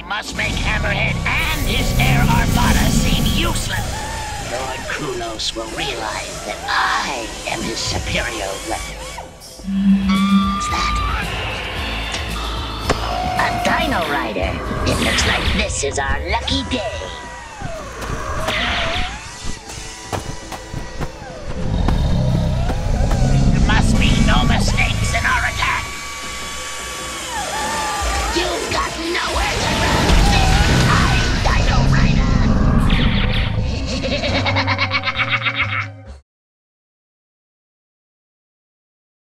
We must make Hammerhead and his air armada seem useless. Lord Krulos will realize that I am his superior weapon. What's that? A Dino-Rider. It looks like this is our lucky day.